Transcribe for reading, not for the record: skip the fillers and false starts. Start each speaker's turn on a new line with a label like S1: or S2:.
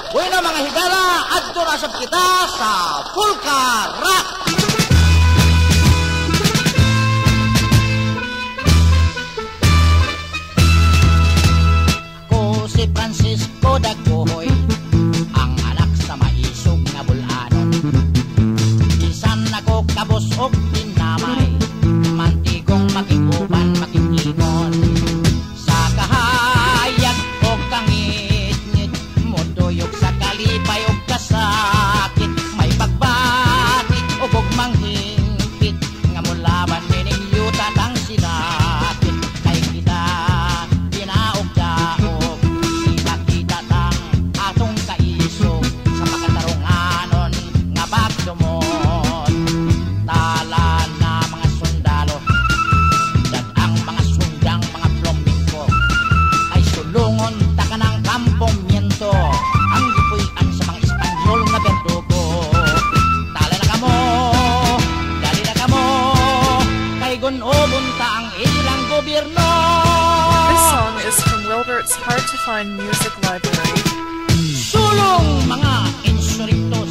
S1: Bueno mga higala, adto na sab kita sa Pulka Rock. Ko si Francisco Dagohoy, ang anak sa maisog nga bulanon. Isan ako kabos og dinamay, mantigong makikuban makikingon. Sa kahayag o kangit-ngit, muduyog sa kalipay o kasakit. May pagbati o bugmanghingkit, nga mulaban mining yuta tang sinakit. Kay kita dinaog-daog, kita tang atong kaisog sa makatarunganon nga bagdumot. Tala na mga sundalo, ang mga sundang mga plombingko, ay sulungon ta ka ng kampomyento, ang gipuy-an sa mga Espanyol nga berdugo. Tala na kamo, dali na kamo, kay gunobon ta ang ilang gobyerno.
S2: This song is from Wilbert's Hard to Find Music Library.
S1: Sulong mga insurrectos,